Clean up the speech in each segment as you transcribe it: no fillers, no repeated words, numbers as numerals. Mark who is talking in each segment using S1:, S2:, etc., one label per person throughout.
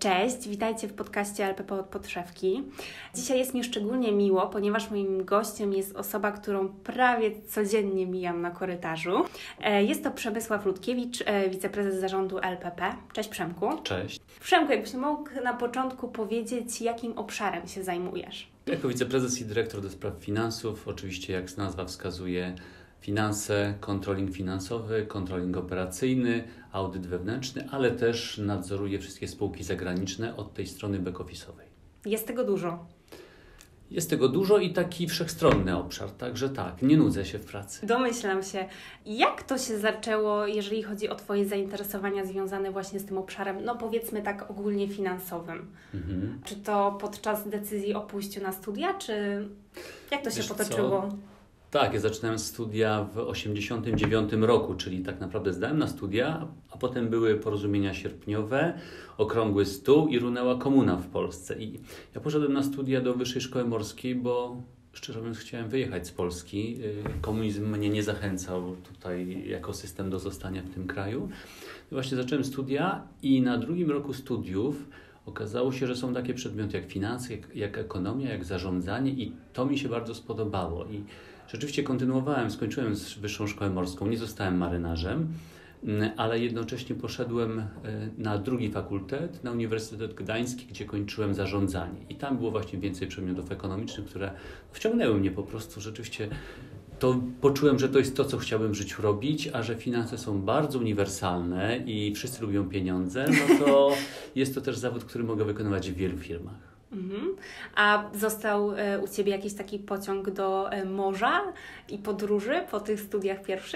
S1: Cześć, witajcie w podcaście LPP od podszewki. Dzisiaj jest mi szczególnie miło, ponieważ moim gościem jest osoba, którą prawie codziennie mijam na korytarzu. Jest to Przemysław Ludkiewicz, wiceprezes zarządu LPP. Cześć Przemku.
S2: Cześć.
S1: Przemku, jakbyś mógł na początku powiedzieć, jakim obszarem się zajmujesz?
S2: Jako wiceprezes i dyrektor do spraw finansów, oczywiście jak nazwa wskazuje, finanse, controlling finansowy, controlling operacyjny, audyt wewnętrzny, ale też nadzoruję wszystkie spółki zagraniczne od tej strony back-office'owej.
S1: Jest tego dużo.
S2: Jest tego dużo i taki wszechstronny obszar, także tak, nie nudzę się w pracy.
S1: Domyślam się. Jak to się zaczęło, jeżeli chodzi o Twoje zainteresowania związane właśnie z tym obszarem, no powiedzmy tak ogólnie finansowym? Czy to podczas decyzji o pójściu na studia, czy jak to się potoczyło?
S2: Tak, ja zaczynałem studia w 1989 roku, czyli tak naprawdę zdałem na studia, a potem były porozumienia sierpniowe, okrągły stół i runęła komuna w Polsce. I ja poszedłem na studia do Wyższej Szkoły Morskiej, bo szczerze mówiąc chciałem wyjechać z Polski. Komunizm mnie nie zachęcał tutaj jako system do zostania w tym kraju. I właśnie zacząłem studia i na drugim roku studiów okazało się, że są takie przedmioty jak finanse, jak ekonomia, jak zarządzanie i to mi się bardzo spodobało. I rzeczywiście skończyłem Wyższą Szkołę Morską, nie zostałem marynarzem, ale jednocześnie poszedłem na drugi fakultet, na Uniwersytet Gdański, gdzie kończyłem zarządzanie. I tam było właśnie więcej przedmiotów ekonomicznych, które wciągnęły mnie po prostu. Rzeczywiście to poczułem, że to jest to, co chciałbym w życiu robić, a że finanse są bardzo uniwersalne i wszyscy lubią pieniądze, no to jest to też zawód, który mogę wykonywać w wielu firmach.
S1: A został u Ciebie jakiś taki pociąg do morza i podróży po tych studiach pierwszych?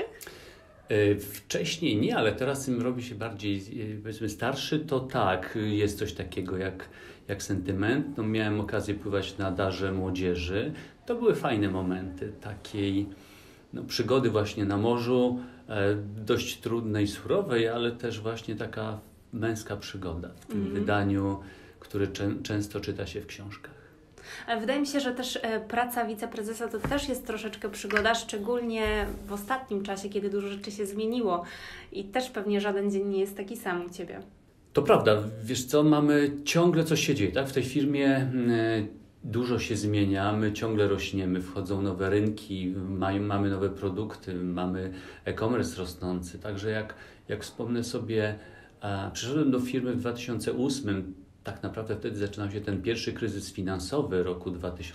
S2: Wcześniej nie, ale teraz im robi się bardziej, powiedzmy, starszy, to tak, jest coś takiego jak sentyment. No, miałem okazję pływać na darze młodzieży. To były fajne momenty takiej przygody właśnie na morzu, dość trudnej, surowej, ale też właśnie taka męska przygoda w tym wydaniu, który często czyta się w książkach.
S1: Ale wydaje mi się, że też praca wiceprezesa to też jest troszeczkę przygoda, szczególnie w ostatnim czasie, kiedy dużo rzeczy się zmieniło i też pewnie żaden dzień nie jest taki sam u Ciebie.
S2: To prawda, wiesz co, ciągle coś się dzieje, tak? W tej firmie dużo się zmienia, my ciągle rośniemy, wchodzą nowe rynki, mamy nowe produkty, mamy e-commerce rosnący, także jak wspomnę sobie, przyszedłem do firmy w 2008, tak naprawdę wtedy zaczynał się ten pierwszy kryzys finansowy roku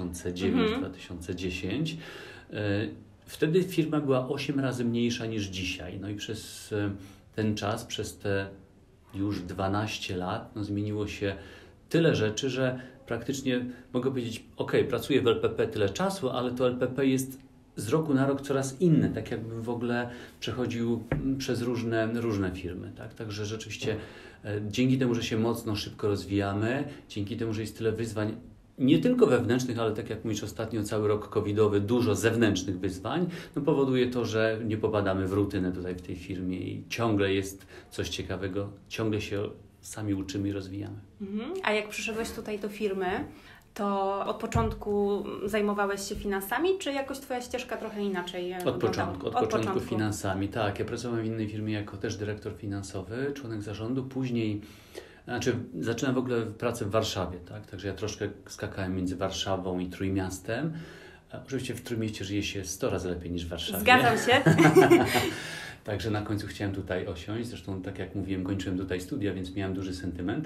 S2: 2009-2010. Wtedy firma była 8 razy mniejsza niż dzisiaj. No i przez ten czas, przez te już 12 lat, zmieniło się tyle rzeczy, że praktycznie mogę powiedzieć, pracuję w LPP tyle czasu, ale to LPP jest z roku na rok coraz inne, tak jakbym w ogóle przechodził przez różne firmy. Tak? Także rzeczywiście dzięki temu, że się mocno, szybko rozwijamy, dzięki temu, że jest tyle wyzwań, nie tylko wewnętrznych, ale tak jak mówisz, ostatnio cały rok covidowy, dużo zewnętrznych wyzwań, powoduje to, że nie popadamy w rutynę tutaj w tej firmie i ciągle jest coś ciekawego, ciągle się sami uczymy i rozwijamy.
S1: A jak przyszedłeś tutaj do firmy, to od początku zajmowałeś się finansami, czy jakoś Twoja ścieżka trochę inaczej wyglądała?
S2: Od początku finansami, tak. Ja pracowałem w innej firmie jako też dyrektor finansowy, członek zarządu, później, zaczynałem w ogóle pracę w Warszawie, tak? Także ja troszkę skakałem między Warszawą i Trójmiastem. Oczywiście w Trójmieście żyje się 100 razy lepiej niż w Warszawie.
S1: Zgadzam się.
S2: Także na końcu chciałem tutaj osiąść, zresztą tak jak mówiłem, kończyłem tutaj studia, więc miałem duży sentyment.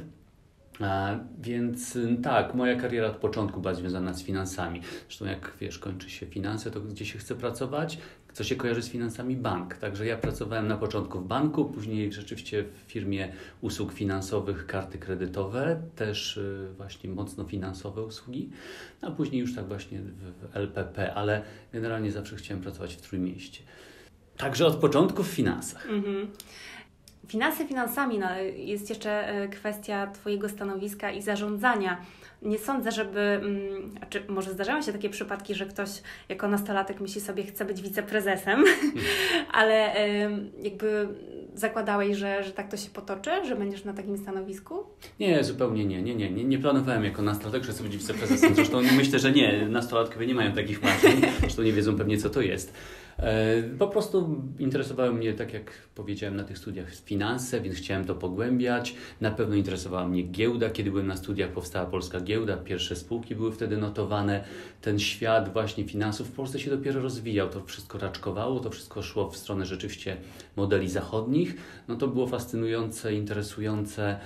S2: Więc tak, moja kariera od początku była związana z finansami. Zresztą jak wiesz, kończy się finanse, to gdzie się chce pracować? Co się kojarzy z finansami? Bank. Także ja pracowałem na początku w banku, później rzeczywiście w firmie usług finansowych, karty kredytowe, też właśnie mocno finansowe usługi, a później już tak właśnie w LPP, ale generalnie zawsze chciałem pracować w Trójmieście. Także od początku w finansach.
S1: Finanse finansami, ale jest jeszcze kwestia Twojego stanowiska i zarządzania. Nie sądzę, może zdarzają się takie przypadki, że ktoś jako nastolatek myśli sobie, chce być wiceprezesem, ale jakby zakładałeś, że tak to się potoczy, że będziesz na takim stanowisku?
S2: Nie, zupełnie nie. Nie planowałem jako nastolatek, że chcę być wiceprezesem. Zresztą myślę, że nie, nastolatkowie nie mają takich marzeń, zresztą nie wiedzą pewnie, co to jest. Po prostu interesowały mnie, tak jak powiedziałem, na tych studiach finanse, więc chciałem to pogłębiać. Na pewno interesowała mnie giełda. Kiedy byłem na studiach, powstała Polska Giełda, pierwsze spółki były wtedy notowane. Ten świat właśnie finansów w Polsce się dopiero rozwijał. To wszystko raczkowało, to wszystko szło w stronę rzeczywiście modeli zachodnich. No to było fascynujące, interesujące.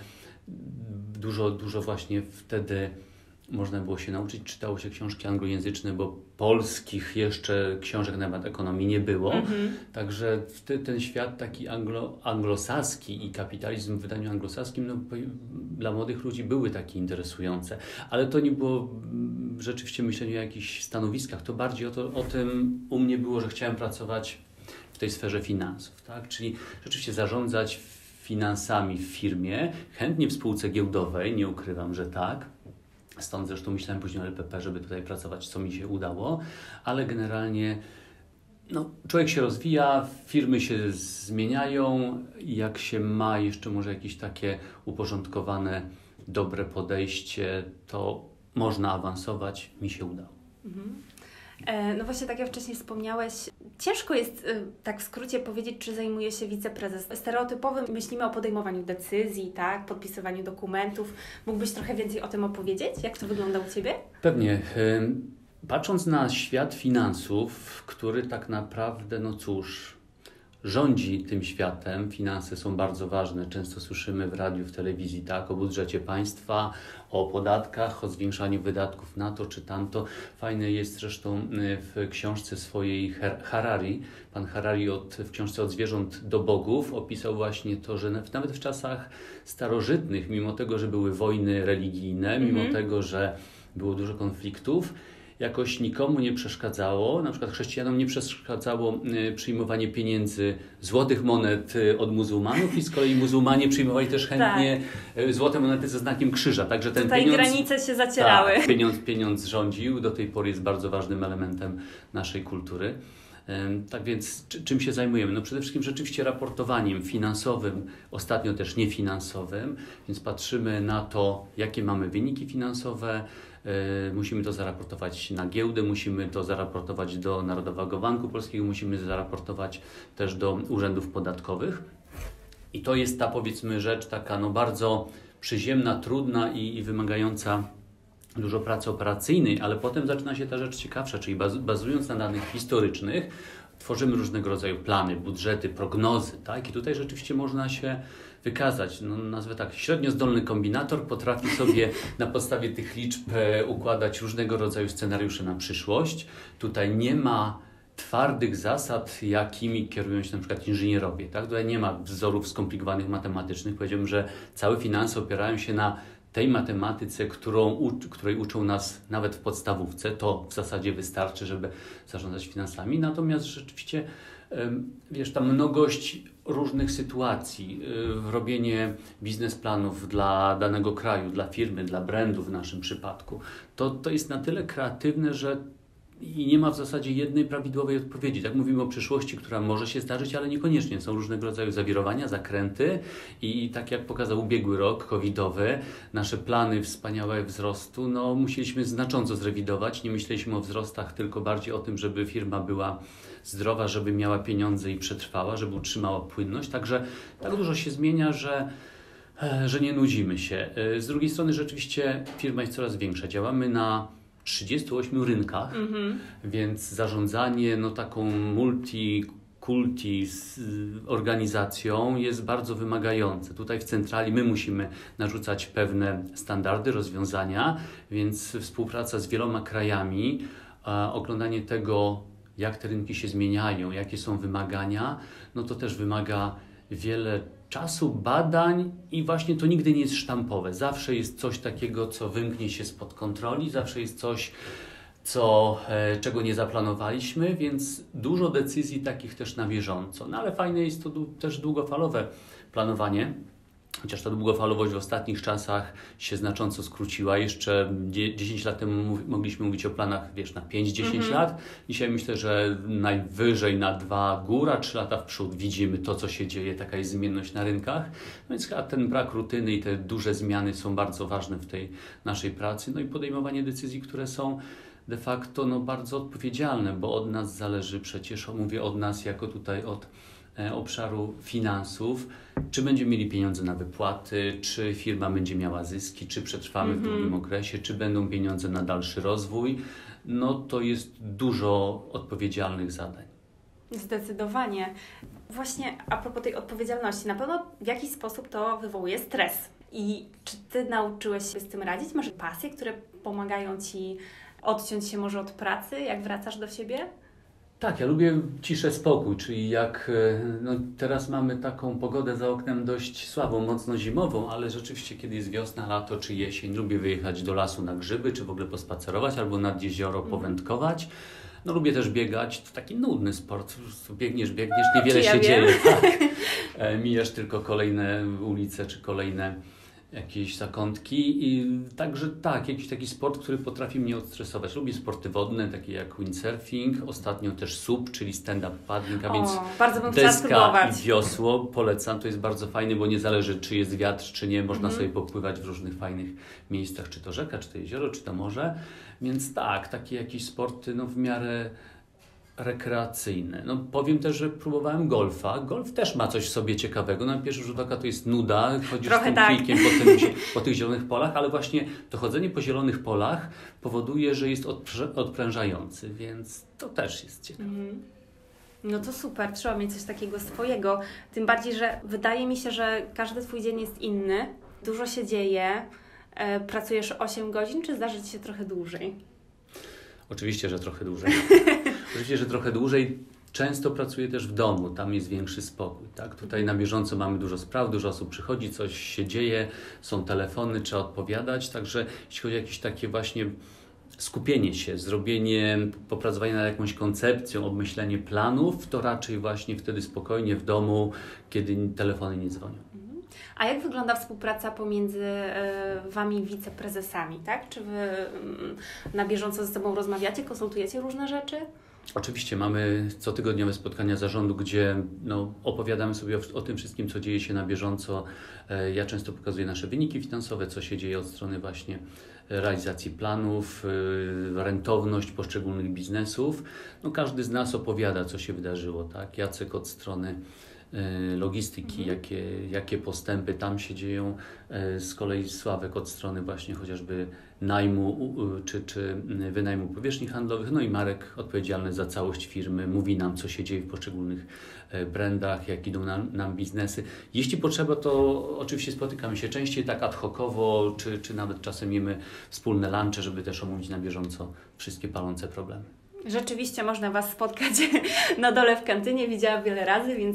S2: Dużo właśnie wtedy można było się nauczyć, czytało się książki anglojęzyczne, bo polskich jeszcze książek na temat ekonomii nie było. Także ten świat taki anglosaski i kapitalizm w wydaniu anglosaskim no, dla młodych ludzi były takie interesujące. Ale to nie było rzeczywiście myślenie o jakichś stanowiskach. To bardziej o tym u mnie było, że chciałem pracować w tej sferze finansów. Tak? Czyli rzeczywiście zarządzać finansami w firmie, chętnie w spółce giełdowej, nie ukrywam, że tak. Stąd zresztą myślałem później o LPP, żeby tutaj pracować, co mi się udało, ale generalnie no, człowiek się rozwija, firmy się zmieniają, jak się ma jeszcze może jakieś takie uporządkowane, dobre podejście, to można awansować, mi się udało.
S1: No właśnie, tak jak wcześniej wspomniałeś, ciężko jest tak w skrócie powiedzieć, czy zajmuje się wiceprezes. Stereotypowo myślimy o podejmowaniu decyzji, tak, podpisywaniu dokumentów. Mógłbyś trochę więcej o tym opowiedzieć? Jak to wygląda u Ciebie?
S2: Pewnie. Patrząc na świat finansów, który tak naprawdę, no cóż, rządzi tym światem, finanse są bardzo ważne. Często słyszymy w radiu, w telewizji, tak, o budżecie państwa, o podatkach, o zwiększaniu wydatków na to czy tamto. Fajne jest zresztą w książce swojej Harari. Pan Harari w książce Od zwierząt do bogów opisał właśnie to, że nawet w czasach starożytnych, mimo tego, że były wojny religijne, mimo tego, że było dużo konfliktów, jakoś nikomu nie przeszkadzało, na przykład chrześcijanom nie przeszkadzało przyjmowanie pieniędzy, złotych monet od muzułmanów i z kolei muzułmanie przyjmowali też chętnie złote monety ze znakiem krzyża. Także ten
S1: tutaj
S2: pieniądz,
S1: granice się zacierały.
S2: Tak, pieniądz rządził, do tej pory jest bardzo ważnym elementem naszej kultury. Tak więc czym się zajmujemy? No przede wszystkim rzeczywiście raportowaniem finansowym, ostatnio też niefinansowym, więc patrzymy na to, jakie mamy wyniki finansowe. Musimy to zaraportować na giełdę, musimy to zaraportować do Narodowego Banku Polskiego, musimy zaraportować też do urzędów podatkowych. I to jest ta, powiedzmy, rzecz taka no bardzo przyziemna, trudna i wymagająca dużo pracy operacyjnej, ale potem zaczyna się ta rzecz ciekawsza, czyli bazując na danych historycznych, tworzymy różnego rodzaju plany, budżety, prognozy, tak? I tutaj rzeczywiście można się wykazać. No, nazwę tak, średnio zdolny kombinator potrafi sobie na podstawie tych liczb układać różnego rodzaju scenariusze na przyszłość. Tutaj nie ma twardych zasad, jakimi kierują się na przykład inżynierowie. Tak? Tutaj nie ma wzorów skomplikowanych matematycznych. Powiedziałbym, że całe finanse opierają się na tej matematyce, której uczą nas nawet w podstawówce. To w zasadzie wystarczy, żeby zarządzać finansami. Natomiast rzeczywiście, wiesz, ta mnogość różnych sytuacji, robienie biznesplanów dla danego kraju, dla firmy, dla brandu w naszym przypadku, to jest na tyle kreatywne, że i nie ma w zasadzie jednej prawidłowej odpowiedzi. Tak mówimy o przyszłości, która może się zdarzyć, ale niekoniecznie. Są różnego rodzaju zawirowania, zakręty i tak jak pokazał ubiegły rok covidowy, nasze plany wspaniałe wzrostu, no musieliśmy znacząco zrewidować. Nie myśleliśmy o wzrostach, tylko bardziej o tym, żeby firma była zdrowa, żeby miała pieniądze i przetrwała, żeby utrzymała płynność. Także tak dużo się zmienia, że nie nudzimy się. Z drugiej strony rzeczywiście firma jest coraz większa. Działamy na 38 rynkach, więc zarządzanie no, taką multikulti organizacją jest bardzo wymagające. Tutaj w centrali my musimy narzucać pewne standardy, rozwiązania, więc współpraca z wieloma krajami, oglądanie tego, jak te rynki się zmieniają, jakie są wymagania, no to też wymaga wiele czasu, badań i właśnie to nigdy nie jest sztampowe. Zawsze jest coś takiego, co wymknie się spod kontroli, zawsze jest coś, czego nie zaplanowaliśmy, więc dużo decyzji takich też na bieżąco. No ale fajne jest to też długofalowe planowanie. Chociaż ta długofalowość w ostatnich czasach się znacząco skróciła. Jeszcze 10 lat temu mogliśmy mówić o planach, wiesz, na 5-10 lat. Dzisiaj myślę, że najwyżej na 2, góra 3 lata w przód widzimy to, co się dzieje, taka jest zmienność na rynkach. No więc chyba ten brak rutyny i te duże zmiany są bardzo ważne w tej naszej pracy. No i podejmowanie decyzji, które są de facto bardzo odpowiedzialne, bo od nas zależy przecież, mówię od nas jako tutaj od obszaru finansów, czy będziemy mieli pieniądze na wypłaty, czy firma będzie miała zyski, czy przetrwamy w długim okresie, czy będą pieniądze na dalszy rozwój. No to jest dużo odpowiedzialnych zadań.
S1: Zdecydowanie. Właśnie a propos tej odpowiedzialności, na pewno w jakiś sposób to wywołuje stres. I czy Ty nauczyłeś się z tym radzić? Masz pasje, które pomagają Ci odciąć się może od pracy, jak wracasz do siebie?
S2: Tak, ja lubię ciszę, spokój, czyli jak teraz mamy taką pogodę za oknem dość słabą, mocno zimową, ale rzeczywiście kiedy jest wiosna, lato czy jesień, lubię wyjechać do lasu na grzyby, czy w ogóle pospacerować, albo nad jezioro powędkować. No lubię też biegać, to taki nudny sport, po prostu biegniesz, niewiele się dzieje. Tak. Mijasz tylko kolejne ulice, czy kolejne jakieś zakątki i także tak, jakiś taki sport, który potrafi mnie odstresować. Lubię sporty wodne, takie jak windsurfing, ostatnio też SUP, czyli stand-up paddling, a więc
S1: bardzo bym chciała
S2: deska
S1: spróbować.
S2: i wiosło. Polecam, to jest bardzo fajne, bo nie zależy czy jest wiatr, czy nie, można sobie popływać w różnych fajnych miejscach, czy to rzeka, czy to jezioro, czy to morze. Więc tak, takie jakieś sporty w miarę rekreacyjne. Powiem też, że próbowałem golfa. Golf też ma coś w sobie ciekawego. Na pierwszy rzut oka to jest nuda, chodzisz
S1: trochę
S2: z tym
S1: tak.
S2: kijkiem po tych zielonych polach, ale właśnie to chodzenie po zielonych polach powoduje, że jest odprężający, więc to też jest ciekawe.
S1: No to super, trzeba mieć coś takiego swojego. Tym bardziej, że wydaje mi się, że każdy Twój dzień jest inny. Dużo się dzieje. Pracujesz 8 godzin, czy zdarzy Ci się trochę dłużej?
S2: Oczywiście, że trochę dłużej. Oczywiście, że trochę dłużej. Często pracuję też w domu, tam jest większy spokój. Tak? Tutaj na bieżąco mamy dużo spraw, dużo osób przychodzi, coś się dzieje, są telefony, trzeba odpowiadać. Także jeśli chodzi o jakieś takie właśnie skupienie się, popracowanie nad jakąś koncepcją, obmyślenie planów, to raczej właśnie wtedy spokojnie w domu, kiedy telefony nie dzwonią.
S1: A jak wygląda współpraca pomiędzy Wami wiceprezesami, tak? Czy Wy na bieżąco ze sobą rozmawiacie, konsultujecie różne rzeczy?
S2: Oczywiście mamy cotygodniowe spotkania zarządu, gdzie opowiadamy sobie o tym wszystkim, co dzieje się na bieżąco. Ja często pokazuję nasze wyniki finansowe, co się dzieje od strony właśnie realizacji planów, rentowność poszczególnych biznesów. Każdy z nas opowiada, co się wydarzyło, tak? Jacek od strony logistyki, jakie postępy tam się dzieją. Z kolei Sławek od strony właśnie chociażby najmu czy wynajmu powierzchni handlowych. I Marek odpowiedzialny za całość firmy, mówi nam, co się dzieje w poszczególnych brandach, jak idą nam biznesy. Jeśli potrzeba, to oczywiście spotykamy się częściej tak ad hocowo, czy nawet czasem jemy wspólne lunche, żeby też omówić na bieżąco wszystkie palące problemy.
S1: Rzeczywiście można Was spotkać na dole w kantynie, widziałam wiele razy, więc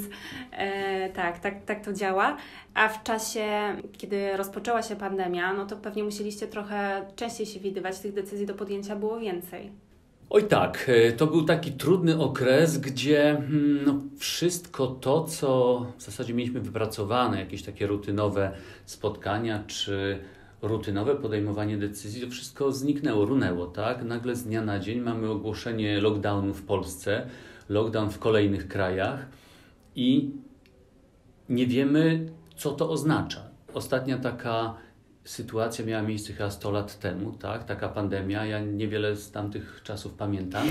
S1: tak to działa. A w czasie, kiedy rozpoczęła się pandemia, to pewnie musieliście trochę częściej się widywać, tych decyzji do podjęcia było więcej.
S2: Oj tak, to był taki trudny okres, gdzie wszystko to, co w zasadzie mieliśmy wypracowane, jakieś takie rutynowe spotkania, czy rutynowe podejmowanie decyzji, to wszystko zniknęło, runęło, tak? Nagle z dnia na dzień mamy ogłoszenie lockdownu w Polsce, lockdown w kolejnych krajach i nie wiemy, co to oznacza. Ostatnia taka sytuacja miała miejsce chyba 100 lat temu, tak? Taka pandemia, ja niewiele z tamtych czasów pamiętam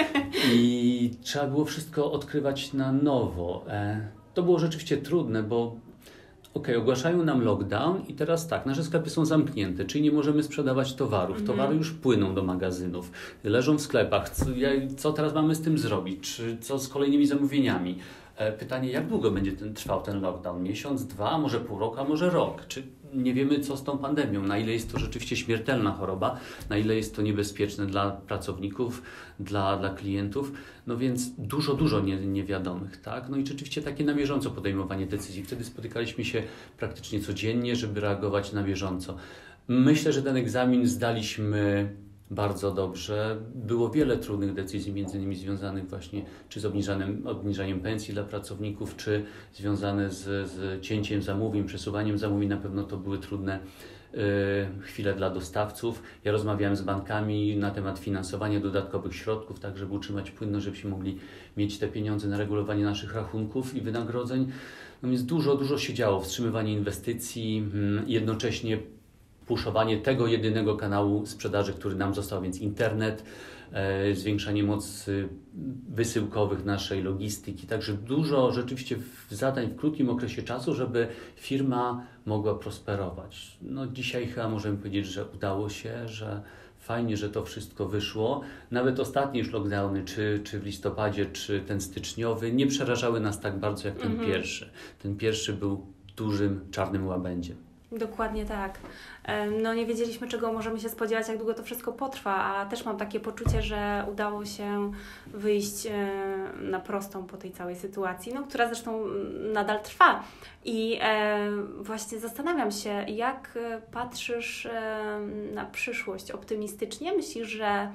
S2: i trzeba było wszystko odkrywać na nowo. To było rzeczywiście trudne, bo ogłaszają nam lockdown i teraz tak, nasze sklepy są zamknięte, czyli nie możemy sprzedawać towarów. Towary już płyną do magazynów, leżą w sklepach. Co teraz mamy z tym zrobić? Czy co z kolejnymi zamówieniami? Pytanie, jak długo będzie trwał ten lockdown? Miesiąc, 2, może pół roku, a może rok? Czy nie wiemy, co z tą pandemią? Na ile jest to rzeczywiście śmiertelna choroba? Na ile jest to niebezpieczne dla pracowników, dla klientów? Więc dużo niewiadomych, tak? I rzeczywiście takie na bieżąco podejmowanie decyzji. Wtedy spotykaliśmy się praktycznie codziennie, żeby reagować na bieżąco. Myślę, że ten egzamin zdaliśmy bardzo dobrze. Było wiele trudnych decyzji, między innymi związanych właśnie czy z obniżaniem pensji dla pracowników, czy związane z cięciem zamówień, przesuwaniem zamówień. Na pewno to były trudne chwile dla dostawców. Ja rozmawiałem z bankami na temat finansowania dodatkowych środków, tak żeby utrzymać płynność, żebyśmy mogli mieć te pieniądze na regulowanie naszych rachunków i wynagrodzeń. Więc dużo się działo. Wstrzymywanie inwestycji, jednocześnie puszowanie tego jedynego kanału sprzedaży, który nam został, więc internet, zwiększanie mocy wysyłkowych naszej logistyki. Także dużo rzeczywiście zadań w krótkim okresie czasu, żeby firma mogła prosperować. No dzisiaj chyba możemy powiedzieć, że udało się, że fajnie, że to wszystko wyszło. Nawet ostatnie już lockdowny, czy w listopadzie, czy ten styczniowy, nie przerażały nas tak bardzo jak ten pierwszy. Ten pierwszy był dużym czarnym łabędziem.
S1: Dokładnie tak. No nie wiedzieliśmy, czego możemy się spodziewać, jak długo to wszystko potrwa, a też mam takie poczucie, że udało się wyjść na prostą po tej całej sytuacji, no, która zresztą nadal trwa. I właśnie zastanawiam się, jak patrzysz na przyszłość optymistycznie? Myślisz, że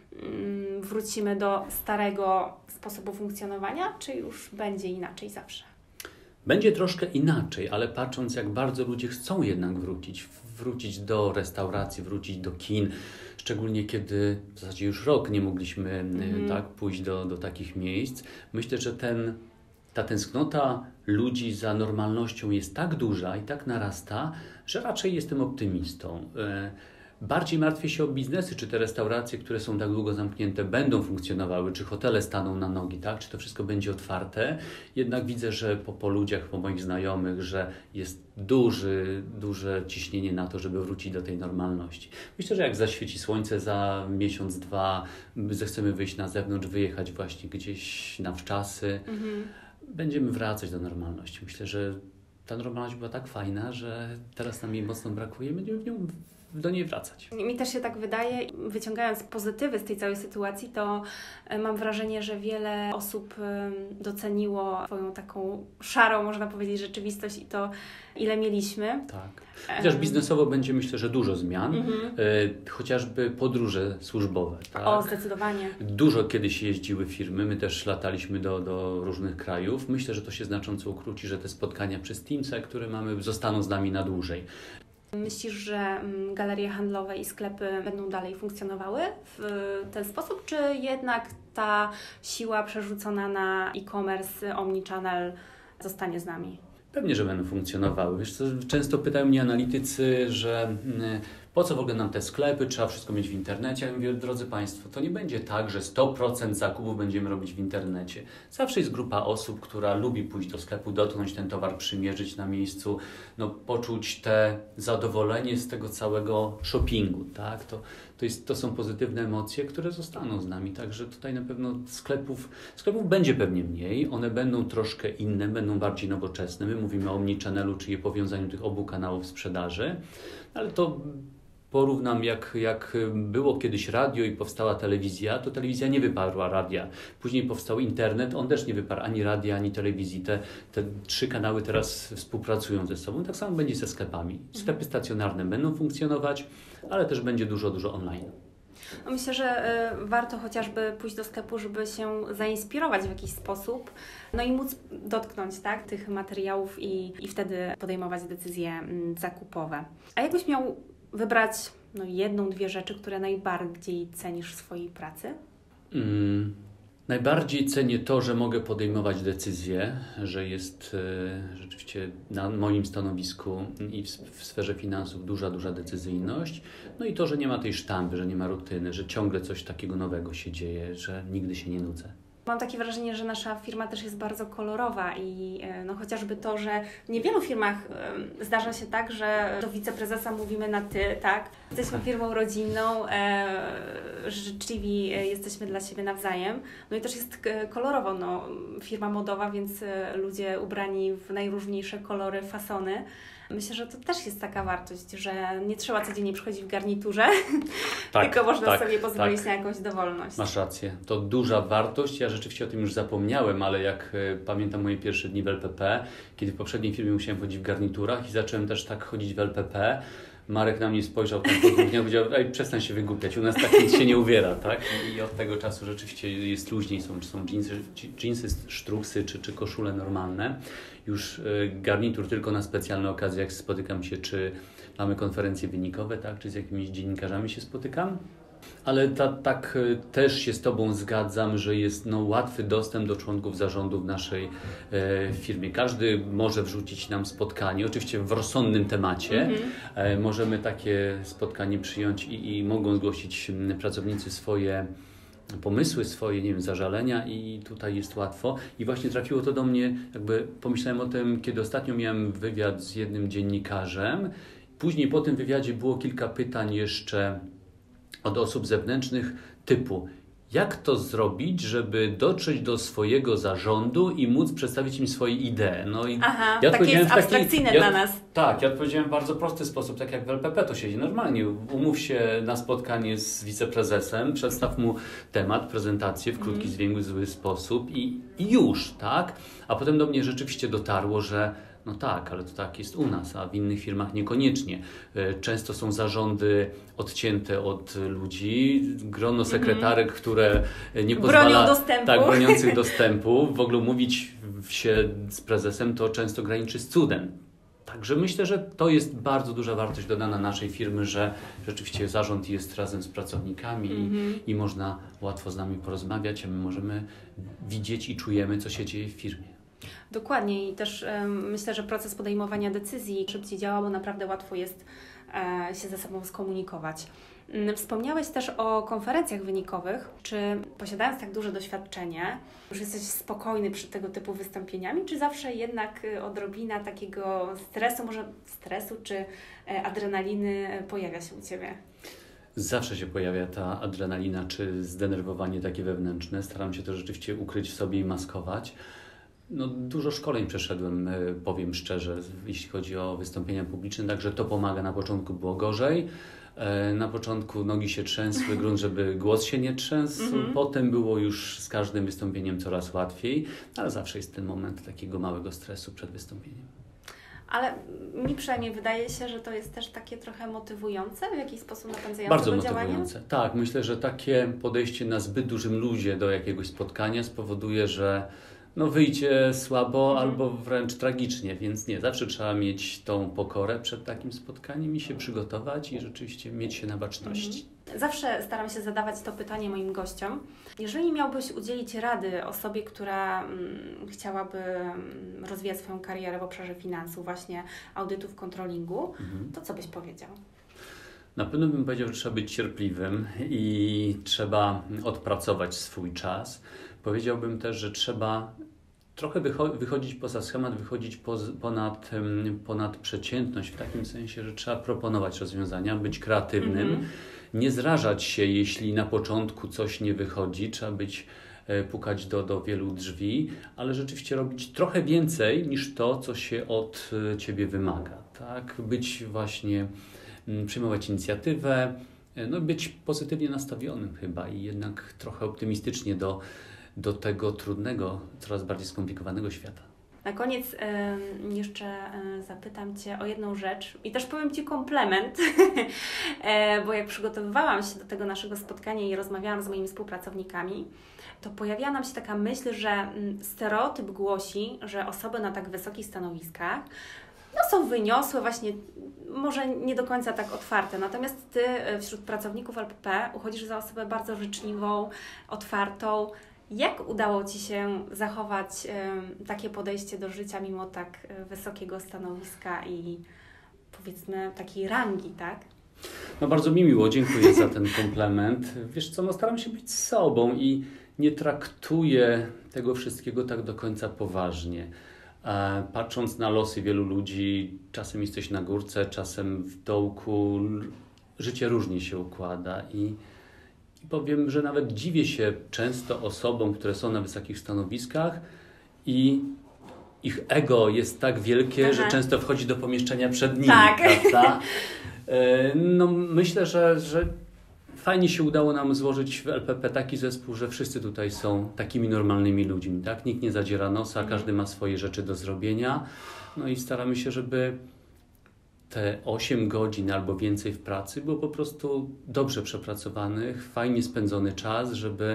S1: wrócimy do starego sposobu funkcjonowania, czy już będzie inaczej zawsze?
S2: Będzie troszkę inaczej, ale patrząc, jak bardzo ludzie chcą jednak wrócić do restauracji, wrócić do kin, szczególnie kiedy w zasadzie już rok nie mogliśmy tak pójść do takich miejsc. Myślę, że ta tęsknota ludzi za normalnością jest tak duża i tak narasta, że raczej jestem optymistą. Bardziej martwię się o biznesy, czy te restauracje, które są tak długo zamknięte, będą funkcjonowały, czy hotele staną na nogi, tak? Czy to wszystko będzie otwarte. Jednak widzę, że po ludziach, po moich znajomych, że jest duże ciśnienie na to, żeby wrócić do tej normalności. Myślę, że jak zaświeci słońce za miesiąc, dwa, zechcemy wyjść na zewnątrz, wyjechać właśnie gdzieś na wczasy, będziemy wracać do normalności. Myślę, że ta normalność była tak fajna, że teraz nam jej mocno brakuje, będziemy do niej wracać.
S1: Mi też się tak wydaje. Wyciągając pozytywy z tej całej sytuacji, to mam wrażenie, że wiele osób doceniło swoją taką szarą, można powiedzieć, rzeczywistość i to, ile mieliśmy.
S2: Tak. Chociaż biznesowo będzie, myślę, że dużo zmian. Chociażby podróże służbowe. Tak?
S1: O, zdecydowanie.
S2: Dużo kiedyś jeździły firmy, my też lataliśmy do różnych krajów. Myślę, że to się znacząco ukróci, że te spotkania przez Teamsa, które mamy, zostaną z nami na dłużej.
S1: Myślisz, że galerie handlowe i sklepy będą dalej funkcjonowały w ten sposób, czy jednak ta siła przerzucona na e-commerce, omnichannel zostanie z nami?
S2: Pewnie, że będą funkcjonowały. Wiesz co, często pytają mnie analitycy, że po co w ogóle nam te sklepy, trzeba wszystko mieć w internecie. Ja mówię, drodzy Państwo, to nie będzie tak, że 100% zakupów będziemy robić w internecie. Zawsze jest grupa osób, która lubi pójść do sklepu, dotknąć ten towar, przymierzyć na miejscu, no, poczuć te zadowolenie z tego całego shoppingu. Tak? To są pozytywne emocje, które zostaną z nami. Także tutaj na pewno sklepów będzie pewnie mniej. One będą troszkę inne, będą bardziej nowoczesne. My mówimy o omnichannelu, czyli o powiązaniu tych obu kanałów sprzedaży, ale to porównam, jak było kiedyś radio i powstała telewizja, to telewizja nie wyparła radia. Później powstał internet, on też nie wyparł ani radia, ani telewizji. Te trzy kanały teraz współpracują ze sobą. Tak samo będzie ze sklepami. Sklepy stacjonarne będą funkcjonować, ale też będzie dużo online.
S1: No myślę, że warto chociażby pójść do sklepu, żeby się zainspirować w jakiś sposób, no i móc dotknąć, tak, tych materiałów i wtedy podejmować decyzje zakupowe. A jakbyś miał wybrać jedną, dwie rzeczy, które najbardziej cenisz w swojej pracy?
S2: Najbardziej cenię to, że mogę podejmować decyzje, że jest rzeczywiście na moim stanowisku i w sferze finansów duża decyzyjność. No i to, że nie ma tej sztampy, że nie ma rutyny, że ciągle coś takiego nowego się dzieje, że nigdy się nie nudzę.
S1: Mam takie wrażenie, że nasza firma też jest bardzo kolorowa i chociażby to, że w niewielu firmach zdarza się tak, że do wiceprezesa mówimy na ty, tak? Jesteśmy firmą rodzinną, życzliwi jesteśmy dla siebie nawzajem. No i też jest kolorowo, firma modowa, więc ludzie ubrani w najróżniejsze kolory, fasony. Myślę, że to też jest taka wartość, że nie trzeba codziennie przychodzić w garniturze, tylko można sobie pozwolić na jakąś dowolność.
S2: Masz rację. To duża wartość. Ja rzeczywiście o tym już zapomniałem, ale jak pamiętam moje pierwsze dni w LPP, kiedy w poprzedniej firmie musiałem chodzić w garniturach i zacząłem też tak chodzić w LPP, Marek na mnie spojrzał tam po dwóch dniach i powiedział, przestań się wygłupiać, u nas tak nic się nie uwiera, tak? I od tego czasu rzeczywiście jest luźniej, są dżinsy, sztruksy czy koszule normalne. Już garnitur tylko na specjalne okazje, jak spotykam się, czy mamy konferencje wynikowe, tak? Czy z jakimiś dziennikarzami się spotykam. Ale tak też się z Tobą zgadzam, że jest łatwy dostęp do członków zarządu w naszej firmie. Każdy może wrzucić nam spotkanie, oczywiście w rozsądnym temacie. Możemy takie spotkanie przyjąć i mogą zgłosić pracownicy swoje pomysły, swoje, nie wiem, zażalenia i tutaj jest łatwo. I właśnie trafiło to do mnie, jakby pomyślałem o tym, kiedy ostatnio miałem wywiad z jednym dziennikarzem. Później po tym wywiadzie było kilka pytań jeszcze od osób zewnętrznych typu: jak to zrobić, żeby dotrzeć do swojego zarządu i móc przedstawić im swoje idee? No i
S1: ja takie jest abstrakcyjne dla nas.
S2: Tak, ja odpowiedziałem w bardzo prosty sposób, tak jak w LPP to siedzi normalnie. Umów się na spotkanie z wiceprezesem, przedstaw mu temat, prezentację w krótki, zwięzły sposób i już, tak? A potem do mnie rzeczywiście dotarło, że no tak, ale to tak jest u nas, a w innych firmach niekoniecznie. Często są zarządy odcięte od ludzi, grono sekretarek, które nie pozwala...
S1: dostępu.
S2: Tak, broniących dostępu. W ogóle mówić się z prezesem to często graniczy z cudem. Także myślę, że to jest bardzo duża wartość dodana naszej firmy, że rzeczywiście zarząd jest razem z pracownikami i można łatwo z nami porozmawiać, a my możemy widzieć i czujemy, co się dzieje w firmie.
S1: Dokładnie i też myślę, że proces podejmowania decyzji szybciej działa, bo naprawdę łatwo jest się ze sobą skomunikować. Wspomniałeś też o konferencjach wynikowych. Czy posiadając tak duże doświadczenie, już jesteś spokojny przed tego typu wystąpieniami, czy zawsze jednak odrobina takiego stresu czy adrenaliny pojawia się u Ciebie?
S2: Zawsze się pojawia ta adrenalina czy zdenerwowanie takie wewnętrzne. Staram się to rzeczywiście ukryć w sobie i maskować. Dużo szkoleń przeszedłem, powiem szczerze, jeśli chodzi o wystąpienia publiczne, także to pomaga. Na początku było gorzej. Na początku nogi się trzęsły, grunt, żeby głos się nie trzęsł. Potem było już z każdym wystąpieniem coraz łatwiej, ale zawsze jest ten moment takiego małego stresu przed wystąpieniem.
S1: Ale mi przynajmniej wydaje się, że to jest też takie trochę motywujące, w jakiś sposób napędzające
S2: bardzo
S1: do działania?
S2: motywujące. Tak, myślę, że takie podejście na zbyt dużym luzie do jakiegoś spotkania spowoduje, że wyjdzie słabo albo wręcz tragicznie, więc nie, zawsze trzeba mieć tą pokorę przed takim spotkaniem i się przygotować i rzeczywiście mieć się na baczności.
S1: Zawsze staram się zadawać to pytanie moim gościom. Jeżeli miałbyś udzielić rady osobie, która chciałaby rozwijać swoją karierę w obszarze finansów, właśnie audytów, controllingu, to co byś powiedział?
S2: Na pewno bym powiedział, że trzeba być cierpliwym i trzeba odpracować swój czas. Powiedziałbym też, że trzeba trochę wychodzić poza schemat, wychodzić ponad przeciętność, w takim sensie, że trzeba proponować rozwiązania, być kreatywnym, nie zrażać się, jeśli na początku coś nie wychodzi, trzeba pukać do wielu drzwi, ale rzeczywiście robić trochę więcej niż to, co się od Ciebie wymaga. Tak? Być właśnie, przyjmować inicjatywę, być pozytywnie nastawionym chyba i jednak trochę optymistycznie do tego trudnego, coraz bardziej skomplikowanego świata.
S1: Na koniec jeszcze zapytam Cię o jedną rzecz i też powiem Ci komplement, bo jak przygotowywałam się do tego naszego spotkania i rozmawiałam z moimi współpracownikami, to pojawiła nam się taka myśl, że stereotyp głosi, że osoby na tak wysokich stanowiskach są wyniosłe, właśnie może nie do końca tak otwarte. Natomiast Ty wśród pracowników LPP uchodzisz za osobę bardzo życzliwą, otwartą. Jak udało Ci się zachować takie podejście do życia mimo tak wysokiego stanowiska i powiedzmy takiej rangi, tak?
S2: Bardzo mi miło, dziękuję za ten komplement. Wiesz co, staram się być sobą i nie traktuję tego wszystkiego tak do końca poważnie. Patrząc na losy wielu ludzi, czasem jesteś na górce, czasem w dołku, życie różnie się układa i powiem, że nawet dziwię się często osobom, które są na wysokich stanowiskach i ich ego jest tak wielkie, że często wchodzi do pomieszczenia przed nimi, prawda? Myślę, że fajnie się udało nam złożyć w LPP taki zespół, że wszyscy tutaj są takimi normalnymi ludźmi, tak? Nikt nie zadziera nosa, każdy ma swoje rzeczy do zrobienia. I staramy się, żeby te 8 godzin albo więcej w pracy było po prostu dobrze przepracowanych, fajnie spędzony czas,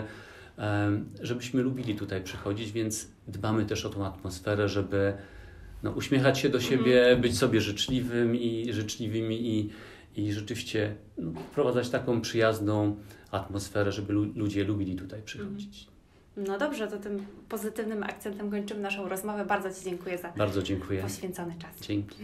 S2: żebyśmy lubili tutaj przychodzić, więc dbamy też o tą atmosferę, żeby uśmiechać się do siebie, być sobie życzliwymi i rzeczywiście wprowadzać taką przyjazną atmosferę, żeby ludzie lubili tutaj przychodzić.
S1: No dobrze, to tym pozytywnym akcentem kończymy naszą rozmowę. Bardzo Ci dziękuję za
S2: Bardzo dziękuję.
S1: poświęcony czas.
S2: Dzięki.